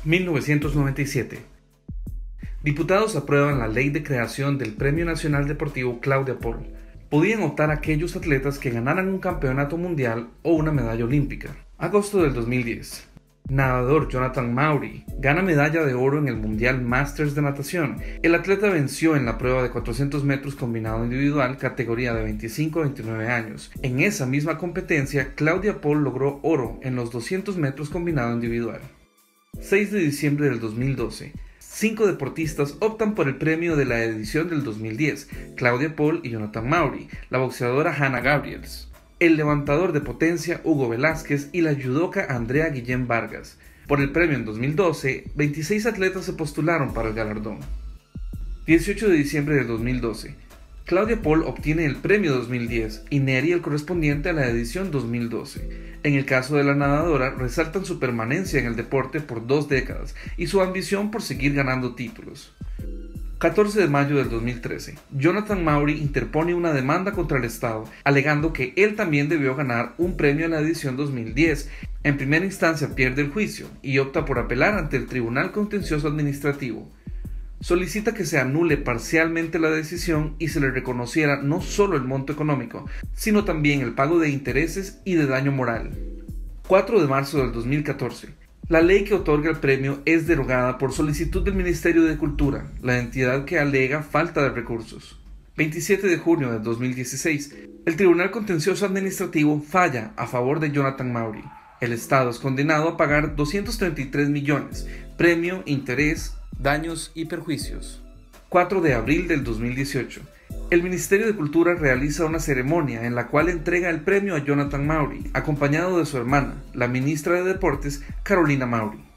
1997. Diputados aprueban la ley de creación del Premio Nacional Deportivo Claudia Paul. Podían optar aquellos atletas que ganaran un campeonato mundial o una medalla olímpica. Agosto del 2010. Nadador Jonathan Maury gana medalla de oro en el Mundial Masters de Natación. El atleta venció en la prueba de 400 metros combinado individual categoría de 25 a 29 años. En esa misma competencia, Claudia Paul logró oro en los 200 metros combinado individual. 6 de diciembre del 2012. 5 deportistas optan por el premio de la edición del 2010, Claudia Paul y Jonathan Maury, la boxeadora Hannah Gabriels, el levantador de potencia Hugo Velázquez y la judoka Andrea Guillén Vargas. Por el premio en 2012, 26 atletas se postularon para el galardón. 18 de diciembre del 2012. Claudia Paul obtiene el premio 2010 y Neri el correspondiente a la edición 2012. En el caso de la nadadora, resaltan su permanencia en el deporte por 2 décadas y su ambición por seguir ganando títulos. 14 de mayo del 2013. Jonathan Maury interpone una demanda contra el Estado, alegando que él también debió ganar un premio en la edición 2010. En primera instancia pierde el juicio y opta por apelar ante el Tribunal Contencioso Administrativo. Solicita que se anule parcialmente la decisión y se le reconociera no solo el monto económico, sino también el pago de intereses y de daño moral. 4 de marzo del 2014. La ley que otorga el premio es derogada por solicitud del Ministerio de Cultura, la entidad que alega falta de recursos. 27 de junio del 2016. El Tribunal Contencioso Administrativo falla a favor de Jonathan Maury. El Estado es condenado a pagar 233 millones, premio, interés, daños y perjuicios. 4 de abril del 2018. El Ministerio de Cultura realiza una ceremonia en la cual entrega el premio a Jonathan Maury, acompañado de su hermana, la ministra de Deportes, Carolina Maury.